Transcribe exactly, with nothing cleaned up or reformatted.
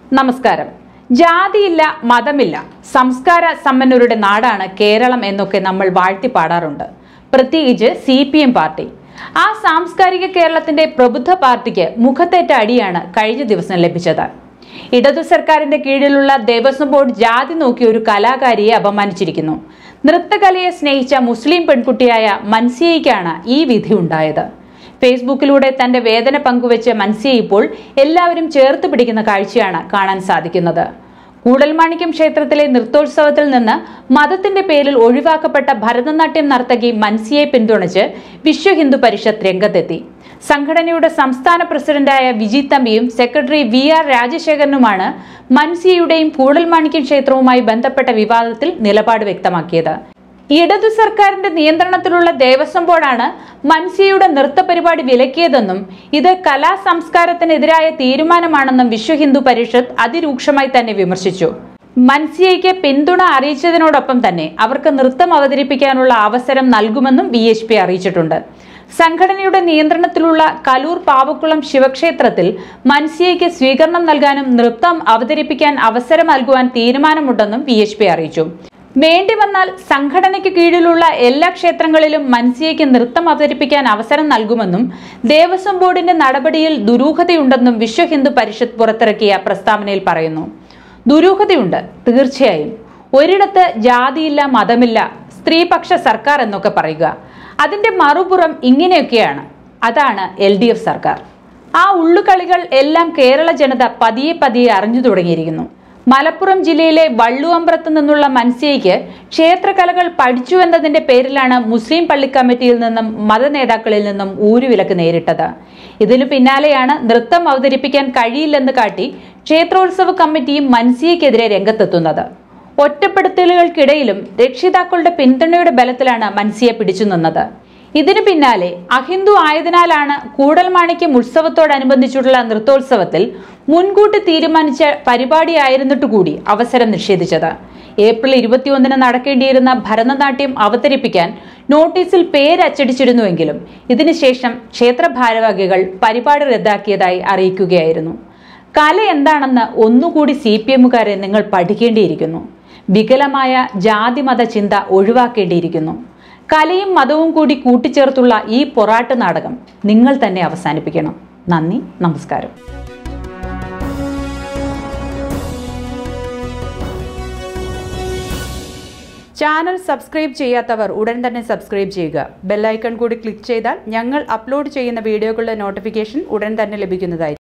നമസ്കാരം. ജാതിയില്ല, മതമില്ല, സംസ്കാര സമ്പന്നരുടെ നാടാണ് കേരളം എന്നൊക്കെ നമ്മൾ വാഴ്ത്തി പാടാറുണ്ട്. പ്രത്യേകിച്ച് സി പി എം പാർട്ടി. ആ സാംസ്കാരിക കേരളത്തിന്റെ പ്രബുദ്ധ പാർട്ടിക്ക് മുഖത്തേറ്റ അടിയാണ് കഴിഞ്ഞ ദിവസം ലഭിച്ചത്. ഇടതു സർക്കാരിന്റെ കീഴിലുള്ള ദേവസ്വം ബോർഡ് ജാതി നോക്കി ഒരു കലാകാരിയെ അപമാനിച്ചിരിക്കുന്നു. നൃത്തകലയെ സ്നേഹിച്ച മുസ്ലിം പെൺകുട്ടിയായ മൻസിയയ്ക്കാണ് ഈ വിധി ഉണ്ടായത്. ഫേസ്ബുക്കിലൂടെ തന്റെ വേദന പങ്കുവെച്ച മൻസിയ ഇപ്പോൾ എല്ലാവരും ചേർത്ത് പിടിക്കുന്ന കാഴ്ചയാണ് കാണാൻ സാധിക്കുന്നത്. കൂടൽമാണിക്യം ക്ഷേത്രത്തിലെ നൃത്തോത്സവത്തിൽ നിന്ന് മതത്തിന്റെ പേരിൽ ഒഴിവാക്കപ്പെട്ട ഭരതനാട്യം നർത്തകി മൻസിയെ പിന്തുണച്ച് വിശ്വ ഹിന്ദു പരിഷത്ത് രംഗത്തെത്തി. സംഘടനയുടെ സംസ്ഥാന പ്രസിഡന്റായ വിജി തമ്പിയും സെക്രട്ടറി വി ആർ രാജശേഖരനുമാണ് മൻസിയയുടെയും കൂടൽമാണിക്യം ക്ഷേത്രവുമായി ബന്ധപ്പെട്ട വിവാദത്തിൽ നിലപാട് വ്യക്തമാക്കിയത്. ഇടതു സർക്കാരിന്റെ നിയന്ത്രണത്തിലുള്ള ദേവസ്വം ബോർഡാണ് മൻസിയയുടെ നൃത്ത പരിപാടി വിലക്കിയതെന്നും ഇത് കലാ സംസ്കാരത്തിനെതിരായ തീരുമാനമാണെന്നും വിശ്വ ഹിന്ദു പരിഷത്ത് അതിരൂക്ഷമായി തന്നെ വിമർശിച്ചു. മൻസിയയ്ക്ക് പിന്തുണ അറിയിച്ചതിനോടൊപ്പം തന്നെ അവർക്ക് നൃത്തം അവതരിപ്പിക്കാനുള്ള അവസരം നൽകുമെന്നും വി എച്ച് പി അറിയിച്ചിട്ടുണ്ട്. സംഘടനയുടെ നിയന്ത്രണത്തിലുള്ള കലൂർ പാവക്കുളം ശിവക്ഷേത്രത്തിൽ മൻസിയയ്ക്ക് സ്വീകരണം നൽകാനും നൃത്തം അവതരിപ്പിക്കാൻ അവസരം നൽകുവാൻ തീരുമാനമുണ്ടെന്നും വി എച്ച് പി അറിയിച്ചു. വേണ്ടി വന്നാൽ സംഘടനയ്ക്ക് കീഴിലുള്ള എല്ലാ ക്ഷേത്രങ്ങളിലും മൻസിയയ്ക്ക് നൃത്തം അവതരിപ്പിക്കാൻ അവസരം നൽകുമെന്നും ദേവസ്വം ബോർഡിന്റെ നടപടിയിൽ ദുരൂഹതയുണ്ടെന്നും വിശ്വ ഹിന്ദു പരിഷത്ത് പുറത്തിറക്കിയ പ്രസ്താവനയിൽ പറയുന്നു. ദുരൂഹതയുണ്ട്, തീർച്ചയായും. ഒരിടത്ത് ജാതിയില്ല, മതമില്ല, സ്ത്രീപക്ഷ സർക്കാർ എന്നൊക്കെ പറയുക. അതിന്റെ മറുപുറം ഇങ്ങനെയൊക്കെയാണ്. അതാണ് എൽ ഡി എഫ് സർക്കാർ. ആ ഉള്ളുകളികൾ എല്ലാം കേരള ജനത പതിയെ പതിയെ അറിഞ്ഞു തുടങ്ങിയിരിക്കുന്നു. മലപ്പുറം ജില്ലയിലെ വള്ളുവമ്പ്രത്ത് നിന്നുള്ള മൻസിയയ്ക്ക് ക്ഷേത്രകലകൾ പഠിച്ചു എന്നതിന്റെ പേരിലാണ് മുസ്ലിം പള്ളി കമ്മിറ്റിയിൽ നിന്നും മതനേതാക്കളിൽ നിന്നും ഊരുവിലക്ക് നേരിട്ടത്. ഇതിനു പിന്നാലെയാണ് നൃത്തം അവതരിപ്പിക്കാൻ കഴിയില്ലെന്ന് കാട്ടി ക്ഷേത്രോത്സവ കമ്മിറ്റിയും മൻസിയയ്ക്കെതിരെ രംഗത്തെത്തുന്നത്. ഒറ്റപ്പെടുത്തലുകൾക്കിടയിലും രക്ഷിതാക്കളുടെ പിന്തുണയുടെ ബലത്തിലാണ് മൻസിയ പിടിച്ചു നിന്നത്. ഇതിനു പിന്നാലെ അഹിന്ദു ആയതിനാലാണ് കൂടൽമാണിക്യം ഉത്സവത്തോടനുബന്ധിച്ചുള്ള നൃത്തോത്സവത്തിൽ മുൻകൂട്ടി തീരുമാനിച്ച പരിപാടിയായിരുന്നിട്ടുകൂടി അവസരം നിഷേധിച്ചത്. ഏപ്രിൽ ഇരുപത്തിയൊന്നിന് നടക്കേണ്ടിയിരുന്ന ഭരതനാട്യം അവതരിപ്പിക്കാൻ നോട്ടീസിൽ പേരച്ചടിച്ചിരുന്നുവെങ്കിലും ഇതിനുശേഷം ക്ഷേത്ര ഭാരവാഹികൾ പരിപാടി റദ്ദാക്കിയതായി അറിയിക്കുകയായിരുന്നു. കല എന്താണെന്ന് ഒന്നുകൂടി സി പി എമ്മുകാരെ നിങ്ങൾ പഠിക്കേണ്ടിയിരിക്കുന്നു. വികലമായ ജാതിമത ചിന്ത ഒഴിവാക്കേണ്ടിയിരിക്കുന്നു. കലയും മതവും കൂടി കൂട്ടിച്ചേർത്തുള്ള ഈ പൊറാട്ട് നാടകം നിങ്ങൾ തന്നെ അവസാനിപ്പിക്കണം. നന്ദി, നമസ്കാരം. ചാനൽ സബ്സ്ക്രൈബ് ചെയ്യാത്തവർ ഉടൻ തന്നെ സബ്സ്ക്രൈബ് ചെയ്യുക. ബെല്ലൈക്കൺ കൂടി ക്ലിക്ക് ചെയ്താൽ ഞങ്ങൾ അപ്ലോഡ് ചെയ്യുന്ന വീഡിയോകളുടെ നോട്ടിഫിക്കേഷൻ ഉടൻ തന്നെ ലഭിക്കുന്നതായിരിക്കും.